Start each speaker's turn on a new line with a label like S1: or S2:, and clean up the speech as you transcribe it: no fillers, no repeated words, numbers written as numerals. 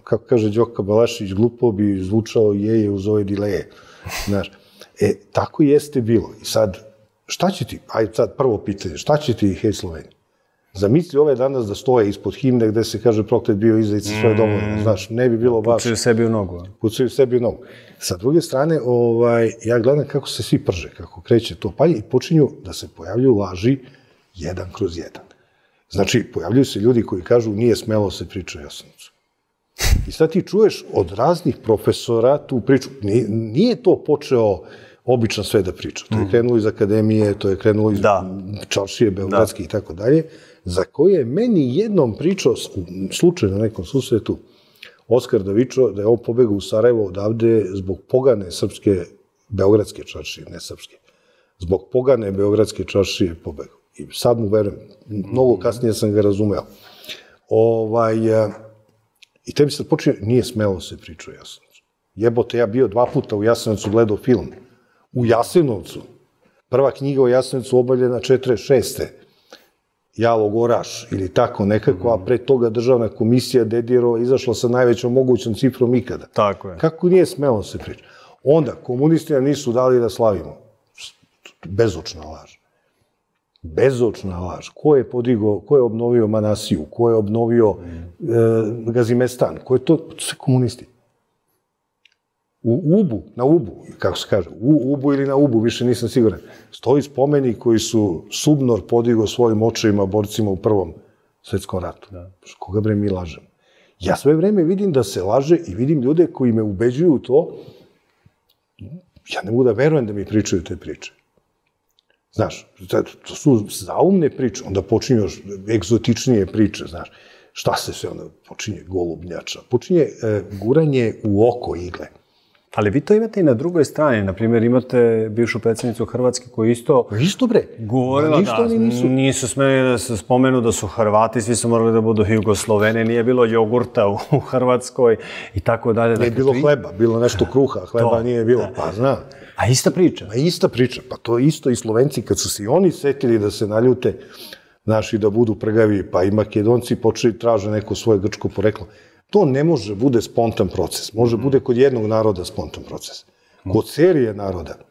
S1: kako kaže Đoka Balašić, glupo bi zvučalo jeje uz ove dileje. Znaš, tako jeste bilo. I sad, šta će ti, ajde sad prvo pitanje, šta će ti, hej Slovenija? Zamisli ove danas da stoje ispod himne gde se kaže proklet bio izdajica svoje domovine. Znaš, ne bi bilo baš...
S2: Pucaju sebi u nogu.
S1: Pucaju sebi u nogu. Sa druge strane, ja gledam kako se svi prže, kako kreće to palje i počinju da se pojavljuju laži 1/1. Znači, pojavljuju se ljudi koji kažu nije smelo se priča o Jasenovcu. I sad ti čuješ od raznih profesora tu priču. Nije to počeo obično sve da priča. To je krenulo iz akademije, to je krenulo iz čaršije beogradske i tako dalje, za koje je meni jednom pričao, slučajno na nekom susretu, Oskar Davičo, da je on pobegao u Sarajevo odavde zbog pogane srpske beogradske čaršije, ne srpske. Zbog pogane beogradske čaršije pobegao. I sad mu verujem, mnogo kasnije sam ga razumeo. I tebi sad počinje, nije smelo se priča o Jasenovcu. Jebote, ja bio 2 puta u Jasenovcu, gledao film. U Jasenovcu. Prva knjiga o Jasenovcu obavljena 46. Jalog Oraš ili tako nekako, a pre toga državna komisija Dedijerova izašla sa najvećom mogućom cifrom ikada.
S2: Tako je.
S1: Kako nije smelo se priča? Onda, komunisti nam nisu dali da slavimo. Bezočna laž. Bezočna laž. Ko je podigao, ko je obnovio Manasiju, ko je obnovio Gazimestan, ko je to? Sve komunisti. U Ubu, na Ubu, kako se kaže, u Ubu ili na Ubu, više nisam siguran, stoji spomenik koji su Subnor podigao svojim očevima, borcima u Prvom svetskom ratu. Koga bre mi lažemo? Ja sve vreme vidim da se laže i vidim ljude koji me ubeđuju u to. Ja ne mogu da verujem da mi pričaju te priče. Znaš, to su zaumne priče, onda počinju još egzotičnije priče, znaš. Šta se sve onda počinje? Golubnjača. Počinje guranje u oko igle.
S2: Ali vi to imate i na drugoj strani. Naprimjer, imate bivšu predsjednicu Hrvatske koja isto...
S1: Isto bre.
S2: Govorila da nisu smeli da se spomenu da su Hrvati, svi su morali da budu Jugoslovene, nije bilo jogurta u Hrvatskoj i tako dalje.
S1: Nije bilo hleba, bilo nešto kruha, hleba nije bilo. Pa zna.
S2: A ista priča.
S1: A ista priča. Pa to je isto i Slovenci, kad su se i oni setili da se naljute, znaš, i da budu prgavi, pa i Makedonci počeli traže neko svoje grčko poreklo. To ne može bude spontan proces. Može bude kod jednog naroda spontan proces. Kod serije naroda